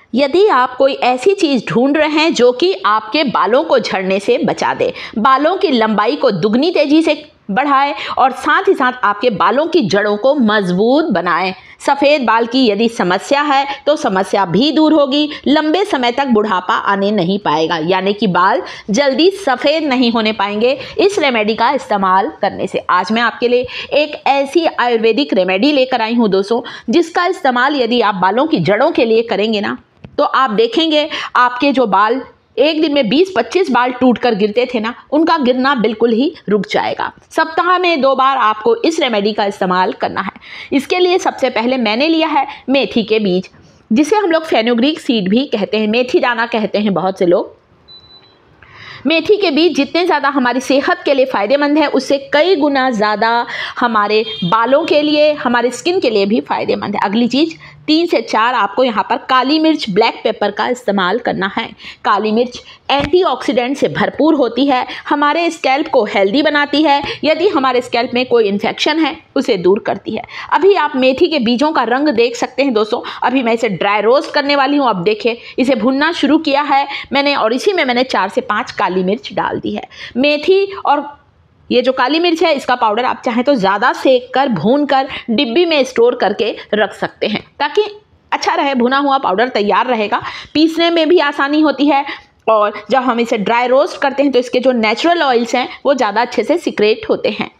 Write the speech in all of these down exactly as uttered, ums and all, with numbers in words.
यदि आप कोई ऐसी चीज़ ढूंढ रहे हैं जो कि आपके बालों को झड़ने से बचा दे, बालों की लंबाई को दुगनी तेजी से बढ़ाए और साथ ही साथ आपके बालों की जड़ों को मजबूत बनाए, सफ़ेद बाल की यदि समस्या है तो समस्या भी दूर होगी, लंबे समय तक बुढ़ापा आने नहीं पाएगा, यानी कि बाल जल्दी सफ़ेद नहीं होने पाएंगे इस रेमेडी का इस्तेमाल करने से। आज मैं आपके लिए एक ऐसी आयुर्वेदिक रेमेडी लेकर आई हूँ दोस्तों, जिसका इस्तेमाल यदि आप बालों की जड़ों के लिए करेंगे ना, तो आप देखेंगे आपके जो बाल एक दिन में बीस पच्चीस बाल टूट कर गिरते थे ना, उनका गिरना बिल्कुल ही रुक जाएगा। सप्ताह में दो बार आपको इस रेमेडी का इस्तेमाल करना है। इसके लिए सबसे पहले मैंने लिया है मेथी के बीज, जिसे हम लोग फेनुग्रीक सीड भी कहते हैं, मेथी दाना कहते हैं बहुत से लोग। मेथी के बीज जितने ज़्यादा हमारी सेहत के लिए फ़ायदेमंद है, उससे कई गुना ज़्यादा हमारे बालों के लिए, हमारे स्किन के लिए भी फ़ायदेमंद है। अगली चीज़, तीन से चार आपको यहाँ पर काली मिर्च, ब्लैक पेपर का इस्तेमाल करना है। काली मिर्च एंटीऑक्सीडेंट से भरपूर होती है, हमारे स्कैल्प को हेल्दी बनाती है, यदि हमारे स्कैल्प में कोई इन्फेक्शन है उसे दूर करती है। अभी आप मेथी के बीजों का रंग देख सकते हैं दोस्तों। अभी मैं इसे ड्राई रोस्ट करने वाली हूँ। अब देखिए, इसे भुनना शुरू किया है मैंने और इसी में मैंने चार से पाँच काली मिर्च डाल दी है। मेथी और ये जो काली मिर्च है, इसका पाउडर आप चाहें तो ज़्यादा सेक कर, भून कर डिब्बी में स्टोर करके रख सकते हैं, ताकि अच्छा रहे, भुना हुआ पाउडर तैयार रहेगा, पीसने में भी आसानी होती है। और जब हम इसे ड्राई रोस्ट करते हैं तो इसके जो नेचुरल ऑयल्स हैं वो ज़्यादा अच्छे से सिक्रेट होते हैं।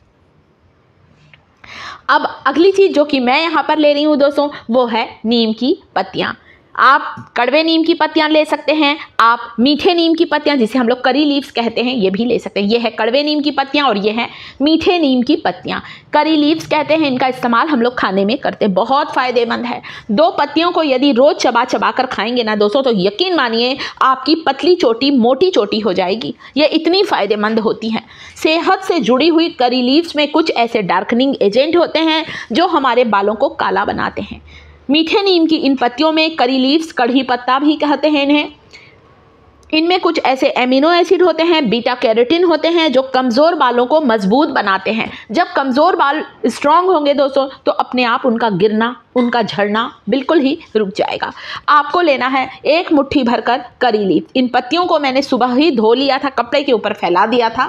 अब अगली चीज़ जो कि मैं यहाँ पर ले रही हूँ दोस्तों, वो है नीम की पत्तियाँ। आप कड़वे नीम की पत्तियां ले सकते हैं, आप मीठे नीम की पत्तियां, जिसे हम लोग करी लीव्स कहते हैं, ये भी ले सकते हैं। ये है कड़वे नीम की पत्तियां और ये है मीठे नीम की पत्तियां, करी लीव्स कहते हैं। इनका इस्तेमाल हम लोग खाने में करते हैं, बहुत फ़ायदेमंद है। दो पत्तियों को यदि रोज़ चबा चबा कर खाएंगे ना दोस्तों, तो यकीन मानिए आपकी पतली चोटी मोटी चोटी हो जाएगी। ये इतनी फ़ायदेमंद होती हैं। सेहत से जुड़ी हुई करी लीव्स में कुछ ऐसे डार्कनिंग एजेंट होते हैं जो हमारे बालों को काला बनाते हैं। मीठे नीम की इन पत्तियों में, करी लीव्स, कढ़ी पत्ता भी कहते हैं इन्हें, इनमें कुछ ऐसे एमिनो एसिड होते हैं, बीटा कैरोटीन होते हैं, जो कमज़ोर बालों को मजबूत बनाते हैं। जब कमज़ोर बाल स्ट्रांग होंगे दोस्तों, तो अपने आप उनका गिरना, उनका झड़ना बिल्कुल ही रुक जाएगा। आपको लेना है एक मुट्ठी भरकर करी लीव। इन पत्तियों को मैंने सुबह ही धो लिया था, कपड़े के ऊपर फैला दिया था,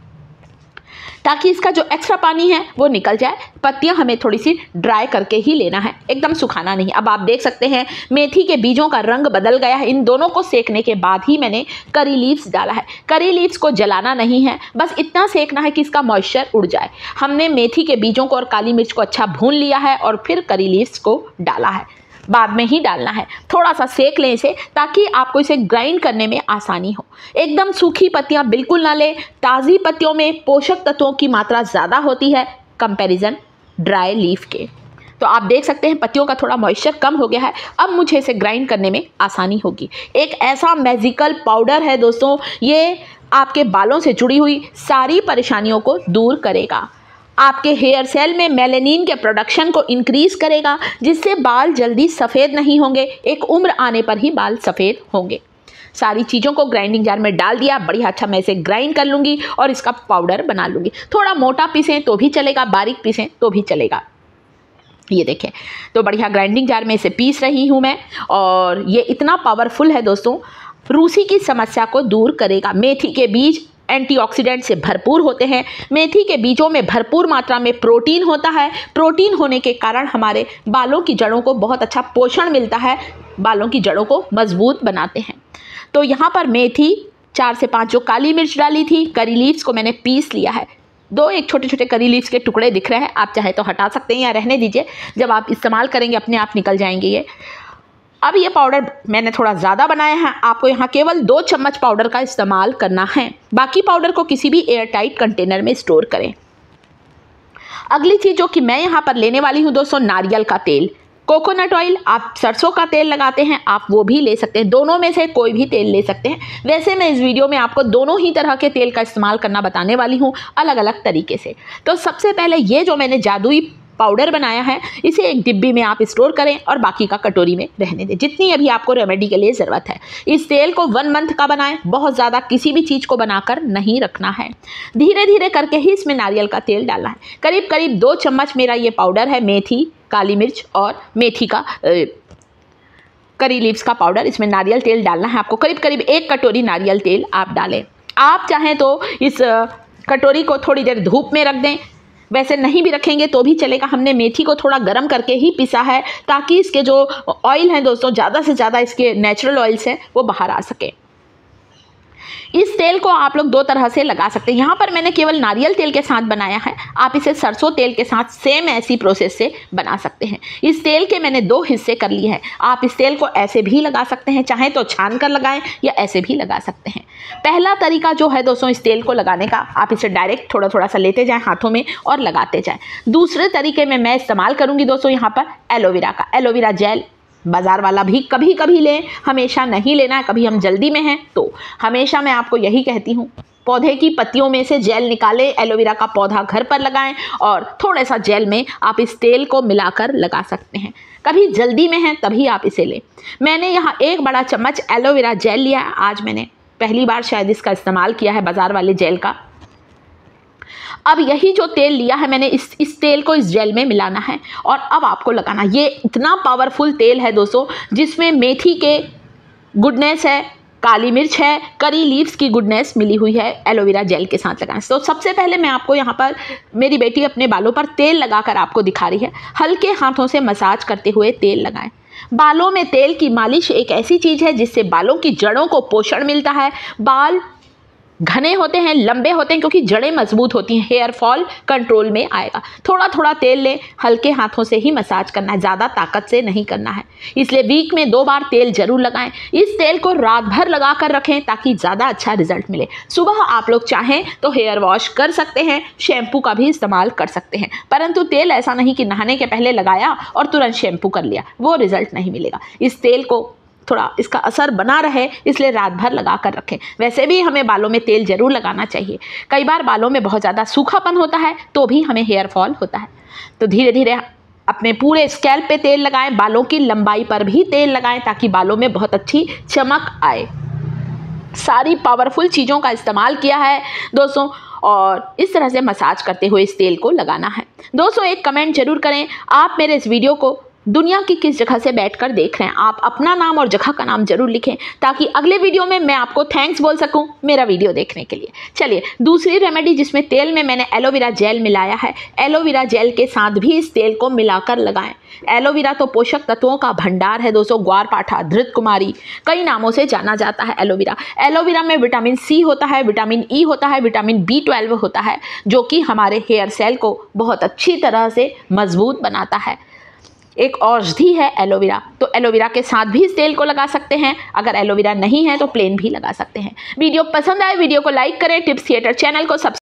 ताकि इसका जो एक्स्ट्रा पानी है वो निकल जाए। पत्तियां हमें थोड़ी सी ड्राई करके ही लेना है, एकदम सुखाना नहीं। अब आप देख सकते हैं मेथी के बीजों का रंग बदल गया है। इन दोनों को सेकने के बाद ही मैंने करी लीव्स डाला है। करी लीव्स को जलाना नहीं है, बस इतना सेकना है कि इसका मॉइस्चर उड़ जाए। हमने मेथी के बीजों को और काली मिर्च को अच्छा भून लिया है और फिर करी लीव्स को डाला है, बाद में ही डालना है। थोड़ा सा सेक लें इसे, ताकि आपको इसे ग्राइंड करने में आसानी हो। एकदम सूखी पत्तियां बिल्कुल ना लें। ताज़ी पत्तियों में पोषक तत्वों की मात्रा ज़्यादा होती है कंपैरिजन ड्राई लीफ के। तो आप देख सकते हैं पत्तियों का थोड़ा मॉइस्चर कम हो गया है। अब मुझे इसे ग्राइंड करने में आसानी होगी। एक ऐसा मैजिकल पाउडर है दोस्तों, ये आपके बालों से जुड़ी हुई सारी परेशानियों को दूर करेगा। आपके हेयर सेल में मेलानिन के प्रोडक्शन को इंक्रीज करेगा, जिससे बाल जल्दी सफ़ेद नहीं होंगे, एक उम्र आने पर ही बाल सफ़ेद होंगे। सारी चीज़ों को ग्राइंडिंग जार में डाल दिया, बढ़िया अच्छा मैं इसे ग्राइंड कर लूँगी और इसका पाउडर बना लूँगी। थोड़ा मोटा पीसें तो भी चलेगा, बारीक पीसें तो भी चलेगा। ये देखें, तो बढ़िया ग्राइंडिंग जार में इसे पीस रही हूँ मैं, और ये इतना पावरफुल है दोस्तों, रूसी की समस्या को दूर करेगा। मेथी के बीज एंटीऑक्सीडेंट से भरपूर होते हैं। मेथी के बीजों में भरपूर मात्रा में प्रोटीन होता है। प्रोटीन होने के कारण हमारे बालों की जड़ों को बहुत अच्छा पोषण मिलता है, बालों की जड़ों को मजबूत बनाते हैं। तो यहाँ पर मेथी, चार से पाँच जो काली मिर्च डाली थी, करी लीव्स को मैंने पीस लिया है। दो एक छोटे छोटे करी लीव्स के टुकड़े दिख रहे हैं, आप चाहे तो हटा सकते हैं या रहने दीजिए, जब आप इस्तेमाल करेंगे अपने आप निकल जाएंगे ये। अब ये पाउडर मैंने थोड़ा ज़्यादा बनाया है, आपको यहाँ केवल दो चम्मच पाउडर का इस्तेमाल करना है। बाकी पाउडर को किसी भी एयर टाइट कंटेनर में स्टोर करें। अगली चीज़ जो कि मैं यहाँ पर लेने वाली हूँ दोस्तों, नारियल का तेल, कोकोनट ऑयल। आप सरसों का तेल लगाते हैं, आप वो भी ले सकते हैं, दोनों में से कोई भी तेल ले सकते हैं। वैसे मैं इस वीडियो में आपको दोनों ही तरह के तेल का इस्तेमाल करना बताने वाली हूँ, अलग अलग तरीके से। तो सबसे पहले ये जो मैंने जादुई पाउडर बनाया है, इसे एक डिब्बी में आप स्टोर करें और बाकी का कटोरी में रहने दें, जितनी अभी आपको रेमेडी के लिए ज़रूरत है। इस तेल को वन मंथ का बनाएं, बहुत ज़्यादा किसी भी चीज़ को बनाकर नहीं रखना है। धीरे धीरे करके ही इसमें नारियल का तेल डालना है। करीब करीब दो चम्मच मेरा ये पाउडर है, मेथी, काली मिर्च और मेथी का करी लीव्स का पाउडर, इसमें नारियल तेल डालना है आपको, करीब करीब एक कटोरी नारियल तेल आप डालें। आप चाहें तो इस कटोरी को थोड़ी देर धूप में रख दें, वैसे नहीं भी रखेंगे तो भी चलेगा। हमने मेथी को थोड़ा गर्म करके ही पिसा है ताकि इसके जो ऑयल हैं दोस्तों, ज़्यादा से ज़्यादा इसके नेचुरल ऑयल्स हैं वो बाहर आ सके। इस तेल को आप लोग दो तरह से लगा सकते हैं। यहाँ पर मैंने केवल नारियल तेल के साथ बनाया है, आप इसे सरसों तेल के साथ सेम ऐसी प्रोसेस से बना सकते हैं। इस तेल के मैंने दो हिस्से कर लिए हैं। आप इस तेल को ऐसे भी लगा सकते हैं, चाहें तो छान कर लगाएं या ऐसे भी लगा सकते हैं। पहला तरीका जो है दोस्तों इस तेल को लगाने का, आप इसे डायरेक्ट थोड़ा थोड़ा सा लेते जाएँ हाथों में और लगाते जाएँ। दूसरे तरीके में मैं इस्तेमाल करूँगी दोस्तों यहाँ पर एलोवेरा का, एलोवेरा जेल बाज़ार वाला भी कभी कभी लें, हमेशा नहीं लेना है। कभी हम जल्दी में हैं तो हमेशा मैं आपको यही कहती हूँ, पौधे की पत्तियों में से जेल निकालें, एलोवेरा का पौधा घर पर लगाएं और थोड़े सा जेल में आप इस तेल को मिलाकर लगा सकते हैं। कभी जल्दी में हैं तभी आप इसे लें। मैंने यहाँ एक बड़ा चम्मच एलोवेरा जेल लिया है। आज मैंने पहली बार शायद इसका इस्तेमाल किया है, बाज़ार वाले जेल का। अब यही जो तेल लिया है मैंने, इस इस तेल को इस जेल में मिलाना है और अब आपको लगाना। ये इतना पावरफुल तेल है दोस्तों, जिसमें मेथी के गुडनेस है, काली मिर्च है, करी लीव्स की गुडनेस मिली हुई है एलोवेरा जेल के साथ लगाना। तो सबसे पहले मैं आपको यहाँ पर, मेरी बेटी अपने बालों पर तेल लगाकर आपको दिखा रही है। हल्के हाथों से मसाज करते हुए तेल लगाएं। बालों में तेल की मालिश एक ऐसी चीज़ है जिससे बालों की जड़ों को पोषण मिलता है। बाल घने होते हैं, लंबे होते हैं क्योंकि जड़ें मजबूत होती हैं, हेयर फॉल कंट्रोल में आएगा। थोड़ा थोड़ा तेल लें, हल्के हाथों से ही मसाज करना है, ज़्यादा ताकत से नहीं करना है। इसलिए वीक में दो बार तेल जरूर लगाएं। इस तेल को रात भर लगा कर रखें ताकि ज़्यादा अच्छा रिजल्ट मिले। सुबह आप लोग चाहें तो हेयर वॉश कर सकते हैं, शैम्पू का भी इस्तेमाल कर सकते हैं, परंतु तेल ऐसा नहीं कि नहाने के पहले लगाया और तुरंत शैम्पू कर लिया, वो रिजल्ट नहीं मिलेगा। इस तेल को थोड़ा इसका असर बना रहे इसलिए रात भर लगा कर रखें। वैसे भी हमें बालों में तेल जरूर लगाना चाहिए। कई बार बालों में बहुत ज़्यादा सूखापन होता है तो भी हमें हेयर फॉल होता है। तो धीरे धीरे अपने पूरे स्कैल्प पे तेल लगाएं, बालों की लंबाई पर भी तेल लगाएं ताकि बालों में बहुत अच्छी चमक आए। सारी पावरफुल चीज़ों का इस्तेमाल किया है दोस्तों और इस तरह से मसाज करते हुए इस तेल को लगाना है। दोस्तों एक कमेंट जरूर करें, आप मेरे इस वीडियो को दुनिया की किस जगह से बैठकर देख रहे हैं। आप अपना नाम और जगह का नाम जरूर लिखें ताकि अगले वीडियो में मैं आपको थैंक्स बोल सकूं मेरा वीडियो देखने के लिए। चलिए दूसरी रेमेडी, जिसमें तेल में मैंने एलोवेरा जेल मिलाया है, एलोवेरा जेल के साथ भी इस तेल को मिलाकर लगाएं। एलोवेरा तो पोषक तत्वों का भंडार है दोस्तों, ग्वारपाठा, धृत कुमारी, कई नामों से जाना जाता है एलोवेरा। एलोवेरा में विटामिन सी होता है, विटामिन ई होता है, विटामिन बी ट्वेल्व होता है, जो कि हमारे हेयर सेल को बहुत अच्छी तरह से मजबूत बनाता है। एक औषधि है एलोवेरा, तो एलोवेरा के साथ भी इस तेल को लगा सकते हैं। अगर एलोवेरा नहीं है तो प्लेन भी लगा सकते हैं। वीडियो पसंद आए वीडियो को लाइक करें, टिप्स थिएटर चैनल को सब्सक्राइब